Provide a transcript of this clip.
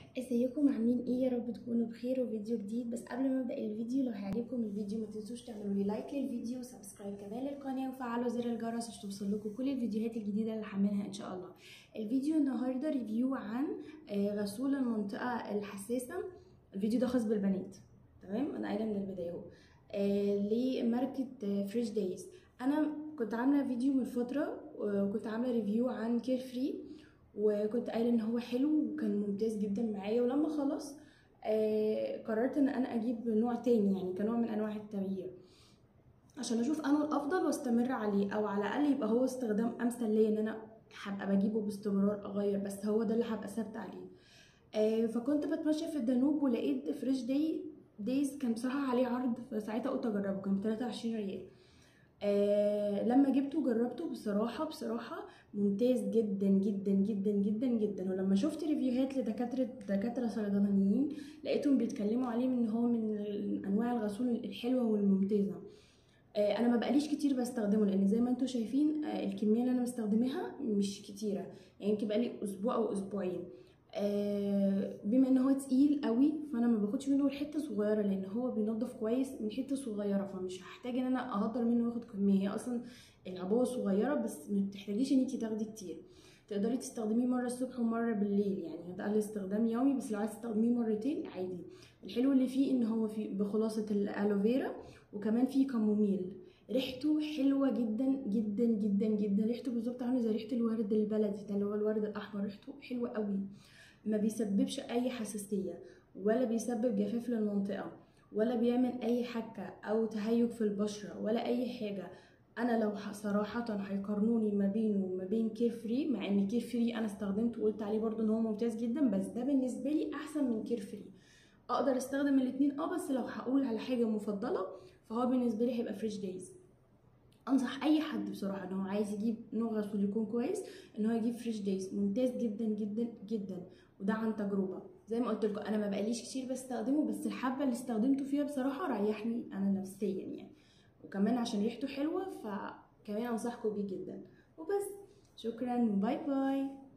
ازيكم عاملين ايه؟ يا رب تكونوا بخير وفيديو جديد. بس قبل ما ابدا الفيديو، لو هيعجبكم الفيديو ما تنسوش تعملوا لي لايك للفيديو وسبسكرايب كمان للقناه وفعلوا زر الجرس عشان توصل لكم كل الفيديوهات الجديده اللي هعملها ان شاء الله. الفيديو النهارده ريفيو عن غسول المنطقه الحساسه. الفيديو ده خاص بالبنات، تمام؟ انا قايله من البدايه اهو. لماركه فريش دايز. انا كنت عامله فيديو من فتره وكنت عامله ريفيو عن كير فري، وكنت قايله ان هو حلو وكان ممتاز جدا معايا. ولما خلص قررت ان انا اجيب نوع تاني، يعني كنوع من انواع التغيير، عشان اشوف انا الافضل واستمر عليه، او على الاقل يبقى هو استخدام امثل ليا، ان انا هبقى بجيبه باستمرار اغير، بس هو ده اللي هبقى ثابته عليه. فكنت بتمشى في الدانوب ولقيت فريش دايز كان بصراحه عليه عرض، فساعتها قلت اجربه، كان ب 23 ريال. لما جبته وجربته بصراحة ممتاز جدا جدا جدا جدا جدا. ولما شفت ريفيوهات دكاترة صيدلانيين لقيتهم بيتكلموا عليه ان هو من انواع الغسول الحلوة والممتازة. انا ما بقاليش كتير بستخدمه، لان زي ما انتم شايفين الكمية اللي انا بستخدمها مش كتيرة، يعني يمكن بقالي اسبوع او اسبوعين. بما ان هو تقيل قوي فانا ما باخدش منه الحته صغيره، لان هو بينضف كويس من حته صغيره، فمش هحتاج ان انا اهدر منه واخد كميه. هي اصلا العبوه صغيره، بس ما بتحتاجيش ان انت تاخدي كتير. تقدري تستخدميه مره الصبح ومره بالليل، يعني ده الاستخدام يومي، بس لو عايزه تستخدميه مرتين عادي. الحلو اللي فيه ان هو فيه بخلاصه الالوفيرا، وكمان فيه كاموميل. ريحته حلوه جدا جدا جدا جدا، ريحته بالظبط عامله زي ريحه الورد البلدي ده، اللي هو الورد الاحمر، ريحته حلوه قوي. ما بيسببش اي حساسية، ولا بيسبب جفاف للمنطقة، ولا بيعمل اي حكة او تهيج في البشرة ولا اي حاجة. انا لو صراحة هيقارنوني ما بينه وما بين كير فري، مع ان كير فري انا استخدمته وقلت عليه برضو ان هو ممتاز جدا، بس ده بالنسبة لي احسن من كير فري. اقدر استخدم الاتنين بس لو هقول على حاجة مفضلة فهو بالنسبة لي هيبقى فريش دايز. انصح اي حد بصراحه ان هو عايز يجيب نوع غسول يكون كويس ان هو يجيب فريش دايز، ممتاز جدا جدا جدا. وده عن تجربه، زي ما قلت لكم انا ما بقاليش كتير بستخدمه، بس الحبه اللي استخدمته فيها بصراحه ريحني انا نفسيا يعني، وكمان عشان ريحته حلوه فكمان انصحكم بيه جدا. وبس، شكرا، باي باي.